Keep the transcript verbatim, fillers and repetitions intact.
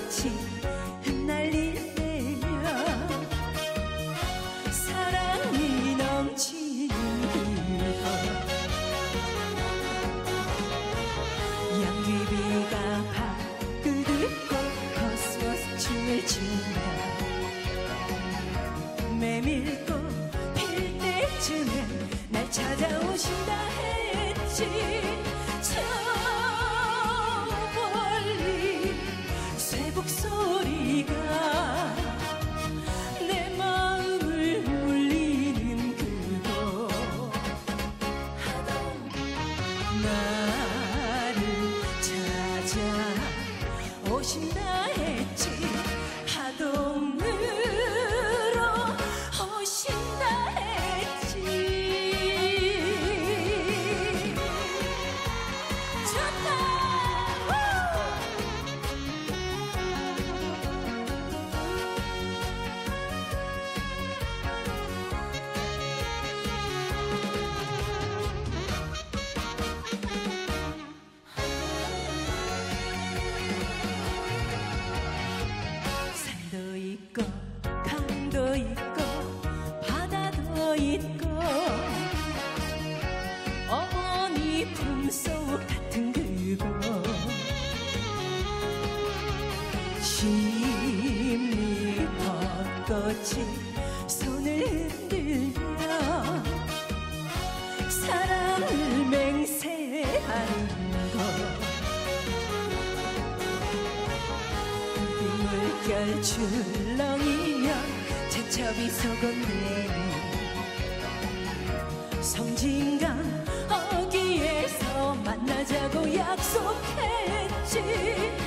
꽃이 흩날릴 때면 사랑이 넘치는 그곳 양귀비가 발끝을 걷어서 춤을 추며 메밀꽃 필 때쯤엔 날 찾아오신다 했지. 저 멀리 쇠북 소리가 내 마음을 울리는 그곳 하동 나를 찾아오신다 했지. 하동으로 오신다 했지. 좋다. 산도 있고 강도 있고 바다도 있고 어머니 품속 같은 그곳 심리 벚꽃이 손을 흔들며 사랑을 맹세하는 곳 물결 출렁이며 제첩이 소곤대는 섬진강 어귀에서 만나자고 약속했지.